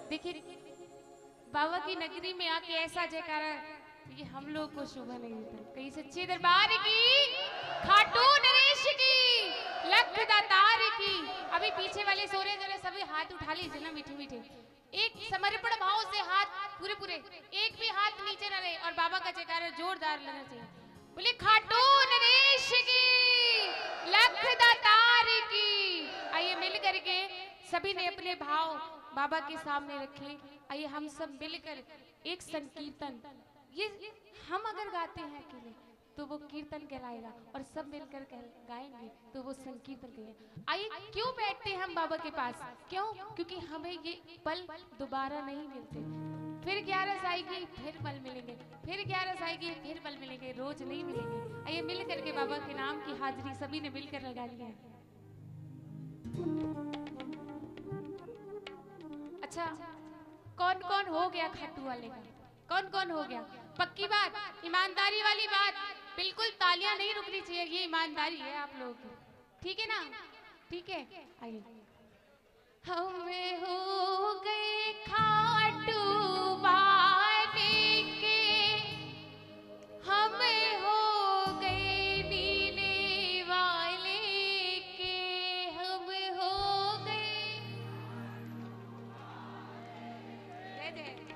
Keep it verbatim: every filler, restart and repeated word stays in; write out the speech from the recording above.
देखिए बाबा की नगरी में आके ऐसा जयकारा कि हम लोग को शुभ नहीं होता। कहीं सच्चे दरबार की, खाटू नरेश की, लख दातार की। अभी पीछे वाले सो रहे जरा सभी हाथ उठा लीजिए ना मीठे मीठे, एक समर्पण भाव से हाथ पूरे पूरे, एक भी हाथ नीचे ना रहे और बाबा का जयकारा जोरदार लेना चाहिए। बोले खाटू नरेश की, लख दातार की। आइए मिल करके सभी ने अपने भाव बाबा के सामने रखे। आइए हम सब मिलकर एक संकीर्तन, ये हम अगर गाते हैं अकेले तो वो कीर्तन कहलाएगा और सब मिलकर गाएंगे तो वो संकीर्तन कहेंगे। आइए क्यों बैठते हैं हम बाबा के पास, क्यों? क्योंकि हमें ये पल दोबारा नहीं मिलते। फिर ग्यारह आएगी फिर पल मिलेंगे, फिर ग्यारह आएगी फिर पल मिलेंगे, रोज नहीं मिलेंगे। आइए मिल करके बाबा के नाम की हाजिरी सभी ने मिलकर लगा लिया है। अच्छा कौन कौन हो गया खाटू वाले का, कौन कौन हो गया? पक्की बात, ईमानदारी वाली बात, बिल्कुल तालियां नहीं रुकनी चाहिए, ये ईमानदारी है आप लोगों की, ठीक है ना? ठीक है। आइए हम हो गए खाटू वाले के, हम हो गए नीले वाले के, हम हो गए।